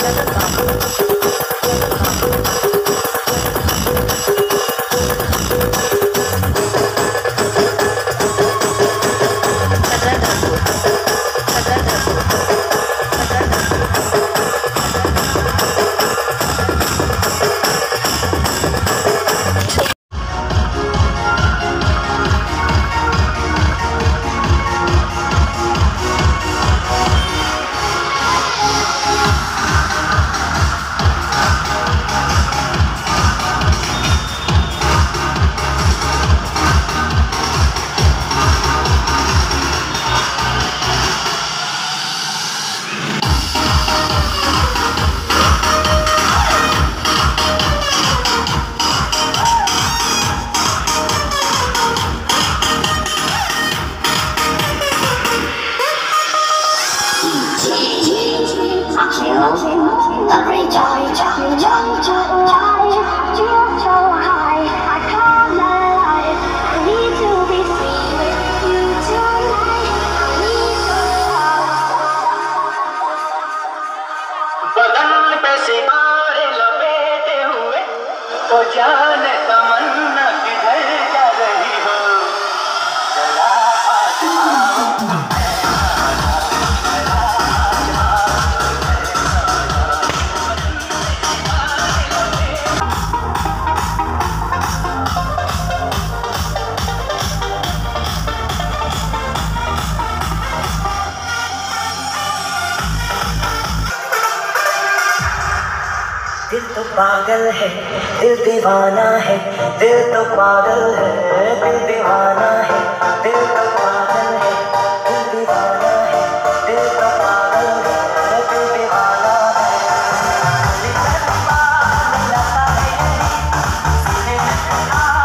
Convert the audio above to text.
बदन पे सितारे लपेटे हुए तो जाने तमन्ना किधर जा रही हो। चला आसमां दिल तो पागल है, दिल दीवाना है, दिल तो पागल है, दिल दीवाना है, दिल तो पागल है, दिल दीवाना है, दिल तो पागल है, दिल दीवाना है।